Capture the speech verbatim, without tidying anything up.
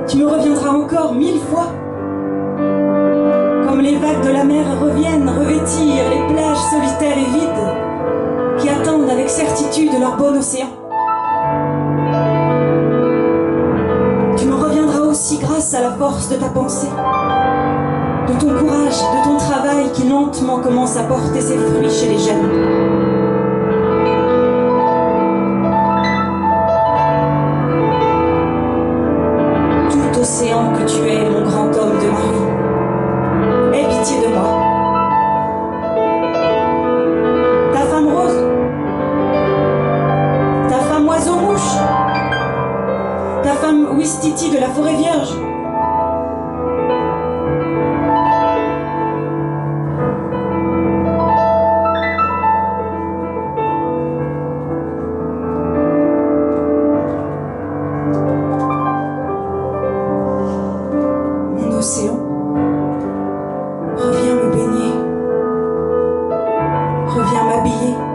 Tu me reviendras encore mille fois. Comme les vagues de la mer reviennent revêtir les plages solitaires et vides qui attendent avec certitude leur bon océan. Tu me reviendras aussi grâce à la force de ta pensée, de ton courage, de ton travail qui lentement commence à porter ses fruits chez les jeunes. Océan que tu es, mon grand homme de ma vie, aie pitié de moi. Ta femme rose, ta femme oiseau-mouche, ta femme Ouistiti de la forêt vierge, océan, reviens me baigner, reviens m'habiller.